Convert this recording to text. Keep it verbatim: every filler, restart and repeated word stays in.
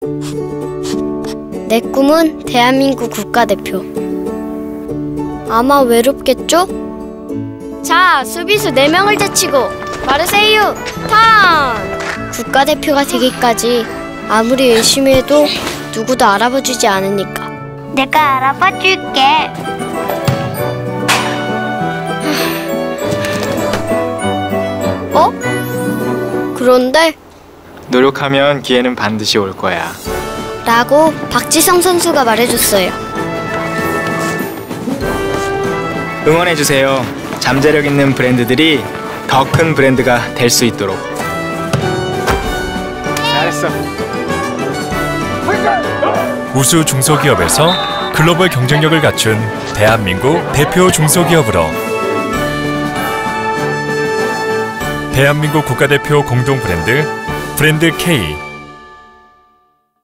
내 꿈은 대한민국 국가대표. 아마 외롭겠죠? 자, 수비수 네 명을 제치고 마르세유 턴! 국가대표가 되기까지 아무리 열심히 해도 누구도 알아봐주지 않으니까. 내가 알아봐줄게. 어? 그런데 노력하면 기회는 반드시 올 거야. 라고 박지성 선수가 말해줬어요. 응원해주세요. 잠재력 있는 브랜드들이 더 큰 브랜드가 될 수 있도록. 잘했어. 우수 중소기업에서 글로벌 경쟁력을 갖춘 대한민국 대표 중소기업으로 대한민국 국가대표 공동 브랜드 브랜드 K